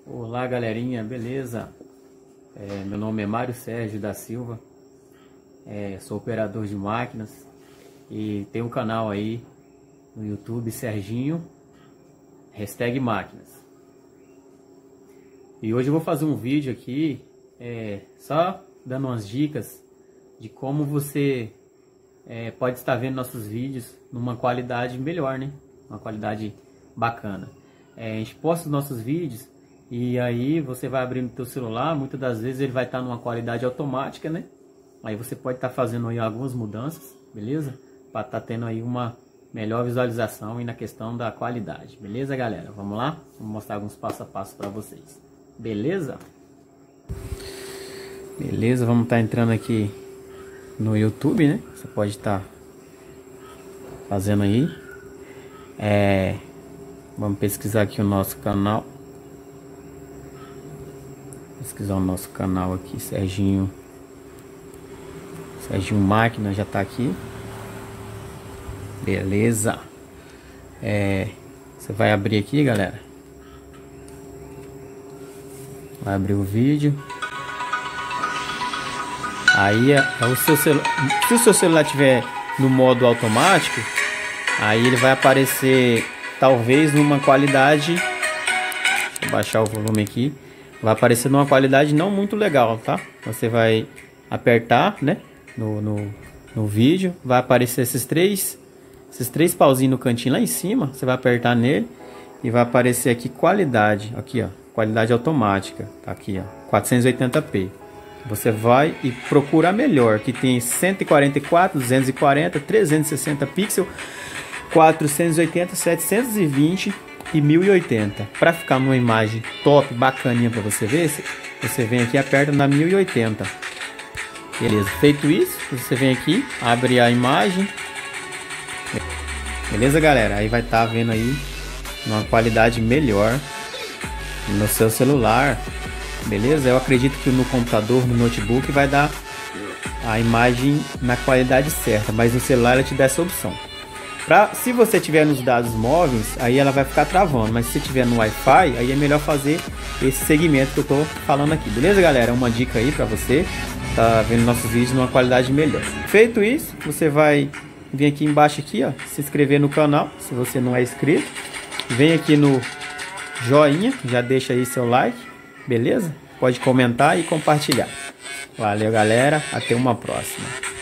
Olá galerinha, beleza? Meu nome é Mário Sérgio da Silva, sou operador de máquinas e tenho um canal aí no YouTube, Serginho #máquinas. E hoje eu vou fazer um vídeo aqui só dando umas dicas de como você pode estar vendo nossos vídeos numa qualidade melhor, né? Uma qualidade bacana. A gente posta os nossos vídeos e aí você vai abrindo o teu celular, muitas das vezes ele vai estar numa qualidade automática, né? Aí você pode estar fazendo aí algumas mudanças, beleza? Para estar tendo aí uma melhor visualização e na questão da qualidade, beleza galera? Vamos lá? Vou mostrar alguns passo a passo para vocês, beleza? Beleza, vamos estar entrando aqui no YouTube, né? Você pode estar fazendo aí. Vamos pesquisar aqui o nosso canal. Pesquisar o nosso canal aqui, Serginho Máquina já tá aqui. Beleza. Você vai abrir aqui, galera. Vai abrir o vídeo. Aí o seu celular, se o seu celular tiver no modo automático, aí ele vai aparecer talvez numa qualidade, deixa eu baixar o volume aqui, vai aparecer numa qualidade não muito legal, tá? Você vai apertar, né, no vídeo, vai aparecer esses três pauzinhos no cantinho lá em cima, você vai apertar nele e vai aparecer aqui qualidade, aqui ó, qualidade automática, tá aqui ó, 480p. Você vai e procura a melhor, que tem 144, 240, 360 pixels, 480, 720 e 1080. Para ficar numa imagem top, bacaninha para você ver, você vem aqui e aperta na 1080. Beleza, feito isso, você vem aqui, abre a imagem. Beleza, galera? Aí vai estar vendo aí uma qualidade melhor no seu celular. Beleza? Eu acredito que no computador, no notebook, vai dar a imagem na qualidade certa, mas no celular ela te dá essa opção. Se você tiver nos dados móveis, aí ela vai ficar travando, mas se tiver no Wi-Fi, aí é melhor fazer esse segmento que eu tô falando aqui. Beleza, galera? Uma dica aí para você tá vendo nossos vídeos numa qualidade melhor. Feito isso, você vai vir aqui embaixo aqui, ó, se inscrever no canal, se você não é inscrito. Vem aqui no joinha, já deixa aí seu like. Beleza? Pode comentar e compartilhar. Valeu, galera. Até uma próxima.